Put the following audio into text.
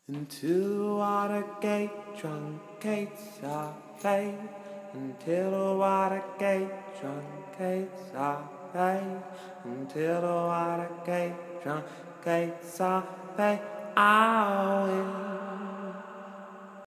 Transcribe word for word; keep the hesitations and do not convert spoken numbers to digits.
Until the water gate truncates our fate. Until the water gate truncates our fate. Until the water gate truncates our fate. I will.